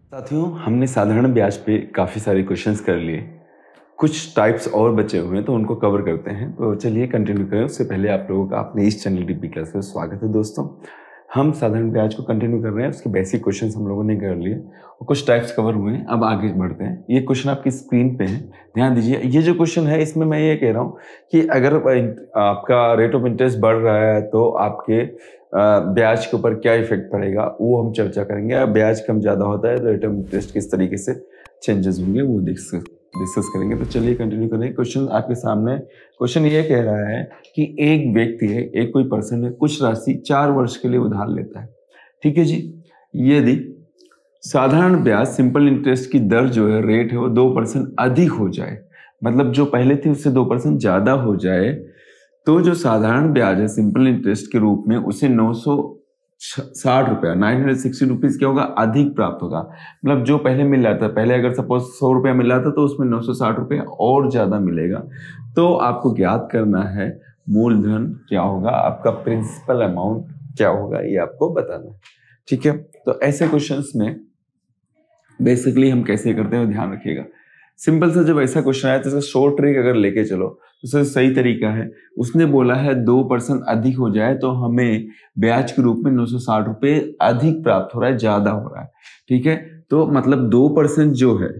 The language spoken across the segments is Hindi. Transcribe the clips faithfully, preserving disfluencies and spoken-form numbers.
साथियों, हमने साधारण ब्याज पे काफ़ी सारे क्वेश्चंस कर लिए। कुछ टाइप्स और बचे हुए हैं तो उनको कवर करते हैं। तो चलिए कंटिन्यू करें। उससे पहले आप लोगों का अपने इस चैनल डीपी क्लास में स्वागत है। दोस्तों, हम साधारण ब्याज को कंटिन्यू कर रहे हैं। उसके बेसिक क्वेश्चंस हम लोगों ने कर लिए और कुछ टाइप्स कवर हुए हैं। अब आगे बढ़ते हैं। ये क्वेश्चन आपकी स्क्रीन पे है, ध्यान दीजिए। ये जो क्वेश्चन है इसमें मैं ये कह रहा हूँ कि अगर आपका रेट ऑफ इंटरेस्ट बढ़ रहा है तो आपके ब्याज के ऊपर क्या इफेक्ट पड़ेगा वो हम चर्चा करेंगे। ब्याज कम ज़्यादा होता है तो रेट ऑफ इंटरेस्ट किस तरीके से चेंजेस होंगे वो डिस्कस डिस्कस करेंगे। तो चलिए कंटिन्यू करें। क्वेश्चन आपके सामने। क्वेश्चन ये कह रहा है कि एक व्यक्ति है, एक कोई पर्सन है, कुछ राशि चार वर्ष के लिए उधार लेता है। ठीक है जी। यदि साधारण ब्याज सिंपल इंटरेस्ट की दर जो है, रेट है, वो दो परसेंट अधिक हो जाए, मतलब जो पहले थी उससे दो परसेंट ज्यादा हो जाए, तो जो साधारण ब्याज है सिंपल इंटरेस्ट के रूप में उसे नौ सौ साठ रुपया नाइन हंड्रेड सिक्सटी रुपीज क्या होगा, अधिक प्राप्त होगा। मतलब जो पहले मिल रहा था, पहले अगर सपोज सौ रुपया मिल रहा था तो उसमें नौ सौ साठ रुपया और ज्यादा मिलेगा। तो आपको ज्ञात करना है मूलधन क्या होगा, आपका प्रिंसिपल अमाउंट क्या होगा, ये आपको बताना है। ठीक है। तो ऐसे क्वेश्चंस में बेसिकली हम कैसे करते हैं ध्यान रखिएगा। सिंपल सा जब ऐसा क्वेश्चन आया तो इसका शॉर्ट ट्रिक अगर लेके चलो तो उसका सही तरीका है। उसने बोला है दो परसेंट अधिक हो जाए तो हमें ब्याज के रूप में नौ सौ साठ रुपए अधिक प्राप्त हो रहा है, ज्यादा हो रहा है। ठीक है। तो मतलब दो परसेंट जो है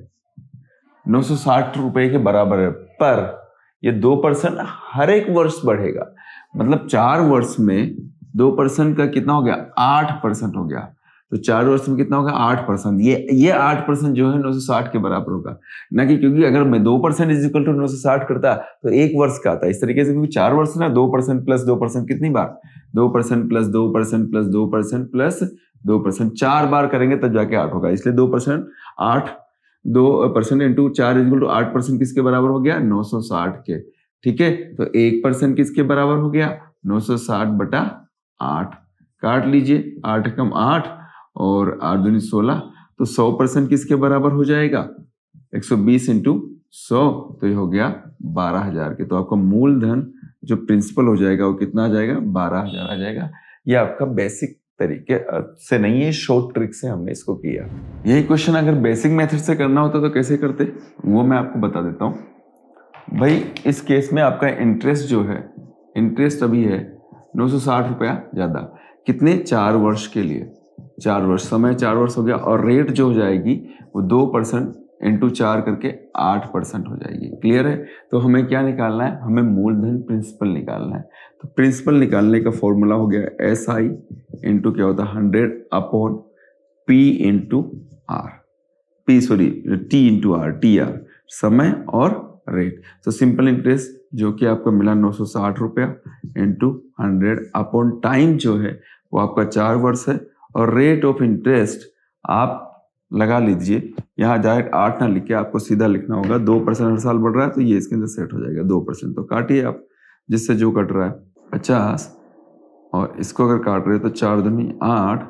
नौ सौ साठ रुपए के बराबर है, पर ये दो परसेंट हर एक वर्ष बढ़ेगा। मतलब चार वर्ष में दो परसेंट का कितना हो गया, आठ परसेंट हो गया। तो चार वर्ष में कितना होगा, आठ परसेंट। ये ये आठ परसेंट जो है नौ सौ साठ के बराबर होगा ना कि, क्योंकि अगर मैं दो परसेंट इज इक्वल टू नौ सौ साठ करता तो एक वर्ष का आता। इस तरीके से क्योंकि चार वर्ष ना, दो परसेंट प्लस दो परसेंट कितनी बार, दो परसेंट प्लस दो परसेंट प्लस दो परसेंट प्लस दो परसेंट, चार बार करेंगे तब जाके आठ होगा। इसलिए दो परसेंट आठ, दो परसेंट इंटू चार इज इक्वल टू आठ परसेंट किसके बराबर हो गया, नौ सौ साठ के। ठीक है। तो एक परसेंट किसके बराबर हो गया, नौ सौ साठ बटा आठ। काट लीजिए, आठ कम आठ और आठ दूनी सोलह, तो सौ परसेंट किसके बराबर हो जाएगा, एक सौ बीस इंटू सौ, तो ये हो गया बारह हजार के। तो आपका मूलधन जो प्रिंसिपल हो जाएगा वो कितना आ जाएगा, बारह हजार आ जाएगा। ये आपका बेसिक तरीके से नहीं है, शॉर्ट ट्रिक से हमने इसको किया। यही क्वेश्चन अगर बेसिक मेथड से करना होता तो कैसे करते वो मैं आपको बता देता हूँ। भाई इस केस में आपका इंटरेस्ट जो है, इंटरेस्ट अभी है नौ सौ साठ रुपया ज्यादा, कितने, चार वर्ष के लिए। चार वर्ष, समय चार वर्ष हो गया, और रेट जो हो जाएगी वो दो परसेंट इंटू चार करके आठ परसेंट हो जाएगी। क्लियर है। तो हमें क्या निकालना है, हमें मूलधन प्रिंसिपल निकालना है। तो प्रिंसिपल निकालने का फॉर्मूला हो गया एस आई इंटू क्या होता है, hundred upon P into R, P sorry T into R, T R समय और रेट। तो सिंपल इंटरेस्ट जो कि आपको मिला नौ सौ साठ रुपया इंटू हंड्रेड अपॉन टाइम जो है वो आपका चार वर्ष है, और रेट ऑफ इंटरेस्ट आप लगा लीजिए, यहाँ डायरेक्ट आठ ना लिख के आपको सीधा लिखना होगा, दो परसेंट हर साल बढ़ रहा है तो ये इसके अंदर सेट हो जाएगा दो परसेंट। तो काटिए आप, जिससे जो कट रहा है पचास, और इसको अगर काट रहे हो तो चार दूनी आठ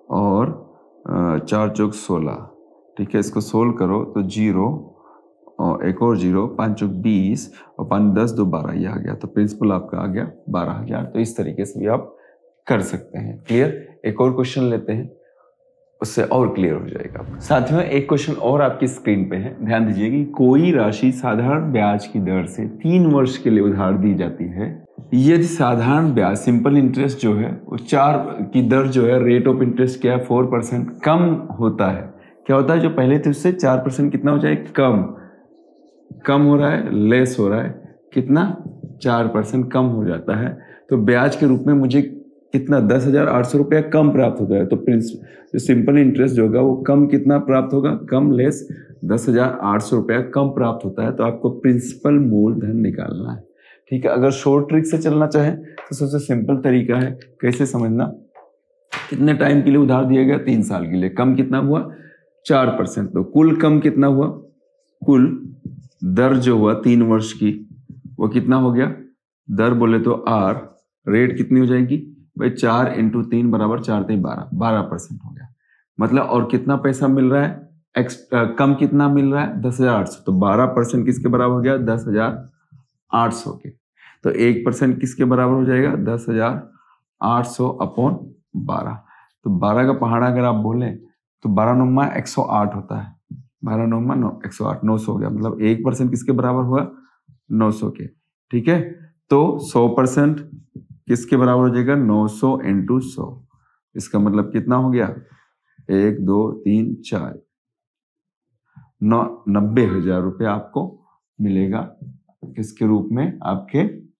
और चार चौक सोलह। ठीक है। इसको सोल्व करो तो जीरो और एक और जीरो, पाँच चौक बीस और पाँच दस दो बारह, ये आ गया। तो प्रिंसिपल आपका आ गया बारह हजार। तो इस तरीके से भी आप कर सकते हैं। क्लियर। एक और क्वेश्चन लेते हैं, उससे और क्लियर हो जाएगा। साथियों, एक क्वेश्चन और आपकी स्क्रीन पे है, ध्यान दीजिए कि कोई राशि साधारण ब्याज की दर से तीन वर्ष के लिए उधार दी जाती है। यदि साधारण ब्याज सिंपल इंटरेस्ट जो है वो चार की दर जो है, रेट ऑफ इंटरेस्ट क्या है, फोर परसेंट कम होता है। क्या होता है, जो पहले थे उससे चार परसेंट कितना हो जाए, कम कम हो रहा है, लेस हो रहा है, कितना, चार परसेंट कम हो जाता है। तो ब्याज के रूप में मुझे कितना, दस हजार आठ सौ रुपया कम प्राप्त होता है। तो जो सिंपल इंटरेस्ट जो होगा वो कम कितना प्राप्त होगा, कम लेस दस हजार आठ सौ रुपया कम प्राप्त होता है। तो आपको प्रिंसिपल मूलधन निकालना है। ठीक है। अगर शॉर्ट ट्रिक से चलना चाहे तो सबसे सिंपल तरीका है, कैसे समझना, कितने टाइम के लिए उधार दिया गया, तीन साल के लिए, कम कितना हुआ, चार परसेंट। तो कुल कम कितना हुआ, कुल दर जो हुआ तीन वर्ष की वो कितना हो गया, दर बोले तो आर, रेट कितनी हो जाएगी भाई, चार इंटू तीन बराबर चार तीन बारह, बारह परसेंट हो गया। मतलब और कितना पैसा मिल रहा है, एक्स आ, कम कितना मिल रहा है, दस हजार आठ सौ। तो बारह परसेंट किसके बराबर हो गया, दस हजार आठ सौ के। तो एक परसेंट किसके बराबर हो जाएगा, दस हजार आठ सौ अपॉन बारह। तो बारह का पहाड़ा अगर आप बोलें तो बारह नौमा एक सौ आठ होता है, बारह नौमा नौ एक सौ आठ, नौ सौ हो गया, मतलब एक परसेंट किसके बराबर हुआ, नौ सौ के। ठीक है, तो सौ परसेंट किसके बराबर हो जाएगा, नौ सौ इंटू सौ। इसका मतलब कितना हो गया, एक दो तीन चार, नौ नब्बे हजार रुपये आपको मिलेगा किसके रूप में, आपके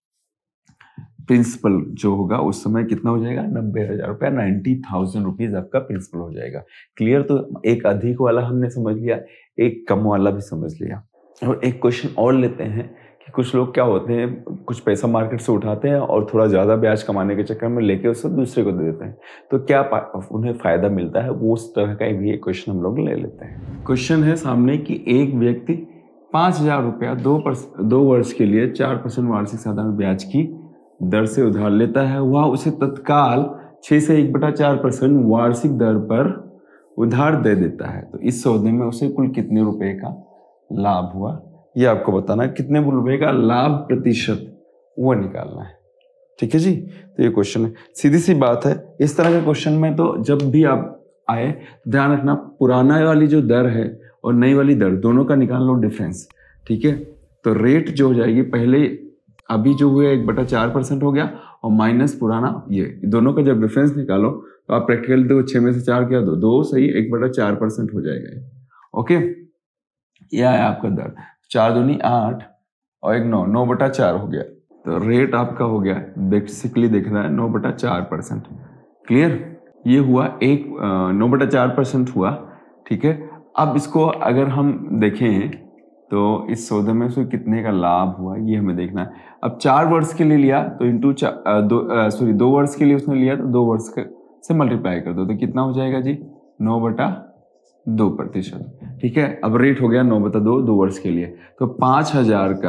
प्रिंसिपल जो होगा उस समय कितना हो जाएगा, नब्बे हजार रुपया, नाइन्टी थाउजेंड रुपीज आपका प्रिंसिपल हो जाएगा। क्लियर, तो एक अधिक वाला हमने समझ लिया, एक कम वाला भी समझ लिया। और एक क्वेश्चन और लेते हैं कि कुछ लोग क्या होते हैं, कुछ पैसा मार्केट से उठाते हैं और थोड़ा ज़्यादा ब्याज कमाने के चक्कर में लेके उसको दूसरे को दे देते हैं, तो क्या उन्हें फ़ायदा मिलता है, वो उस तरह का भी एक क्वेश्चन हम लोग ले लेते हैं। क्वेश्चन है सामने कि एक व्यक्ति पाँच हजार रुपया दो दो वर्ष के लिए चार परसेंट वार्षिक साधारण ब्याज की दर से उधार लेता है, वह उसे तत्काल छः से एक बटा चार परसेंट वार्षिक दर पर उधार दे देता है, तो इस सौदे में उसे कुल कितने रुपए का लाभ हुआ, ये आपको बताना है। कितने रुपए का लाभ प्रतिशत वो निकालना है। ठीक है जी, तो ये क्वेश्चन है, सीधी सी बात है। इस तरह के क्वेश्चन में तो जब भी आप आए ध्यान रखना, पुराना वाली जो दर है और नई वाली दर दोनों का निकाल लो डिफरेंस। ठीक है, तो रेट जो हो जाएगी, पहले अभी जो हुआ एक बटा चार परसेंट हो गया और माइनस पुराना, ये दोनों का जब डिफरेंस निकालो तो आप प्रैक्टिकल देखो, छः में से चार क्या दो दो सही, एक बटा चार परसेंट हो जाएगा। ओके, यह है आपका दर, चार दूनी आठ और एक नौ, नौ बटा चार हो गया, तो रेट आपका हो गया बेसिकली देख रहा है नौ बटा चार परसेंट। क्लियर, ये हुआ एक नौ बटा चार परसेंट हुआ। ठीक है, अब इसको अगर हम देखें तो इस सौदे में से कितने का लाभ हुआ ये हमें देखना है। अब चार वर्ष के लिए लिया तो इंटू दो सॉरी दो वर्ष के लिए उसने लिया तो दो वर्ष से मल्टीप्लाई कर दो, तो कितना हो जाएगा जी, नौ बटा दो प्रतिशत। ठीक है, अब रेट हो गया नौ बटा दो दो वर्ष के लिए, तो पाँच हजार का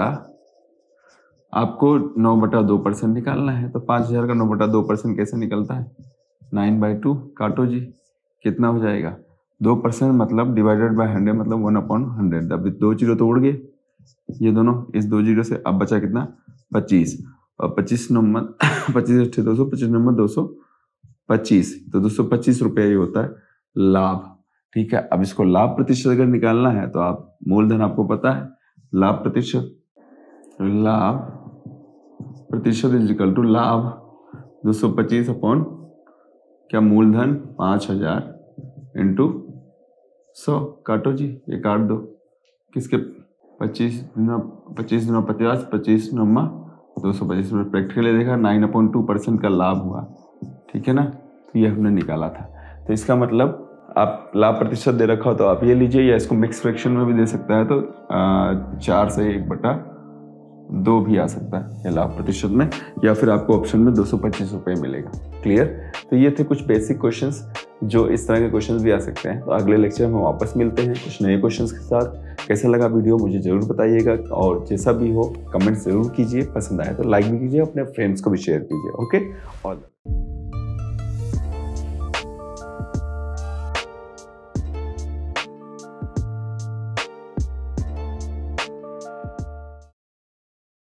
आपको नौ बटा दो परसेंट निकालना है। तो पाँच हजार का नौ बटा दो परसेंट कैसे निकलता है, नाइन बाई टू, काटो जी, कितना हो जाएगा, दो परसेंट मतलब डिवाइडेड बाय हंड्रेड मतलब वन अपॉन हंड्रेड। अब दो जीरो तो उड़ गए ये दोनों, इस दो जीरो से अब बचा कितना, पच्चीस, और पच्चीस नंबर पच्चीस अट्ठे दो सौ, पच्चीस नंबर दो सौ पच्चीस, तो दो सौ पच्चीस रुपया ये होता है लाभ। ठीक है, अब इसको लाभ प्रतिशत अगर निकालना है तो आप मूलधन आपको पता है, लाभ प्रतिशत, लाभ प्रतिशत इज इक्वल टू लाभ दो सौ पच्चीस अपॉन क्या, मूलधन पाँच हजार इंटू सौ, काटो जी, ये काट दो, किसके पच्चीस पच्चीस दिनों पचास, पच्चीस नम्मा दो सौ पच्चीस रुपये, प्रैक्टिकली देखा नाइन अपॉइंट टू परसेंट का लाभ हुआ। ठीक है ना, तो ये हमने निकाला था। तो इसका मतलब आप लाभ प्रतिशत दे रखा हो तो आप ये लीजिए, या इसको मिक्स फ्रैक्शन में भी दे सकता है, तो आ, चार से एक बटा दो भी आ सकता है या लाभ प्रतिशत में, या फिर आपको ऑप्शन में दो सौ पच्चीस रुपये मिलेगा। क्लियर, तो ये थे कुछ बेसिक क्वेश्चंस, जो इस तरह के क्वेश्चंस भी आ सकते हैं। तो अगले लेक्चर में वापस मिलते हैं कुछ नए क्वेश्चंस के साथ। कैसा लगा वीडियो मुझे ज़रूर बताइएगा, और जैसा भी हो कमेंट ज़रूर कीजिए, पसंद आए तो लाइक भी कीजिए, अपने फ्रेंड्स को भी शेयर कीजिए। Okay, all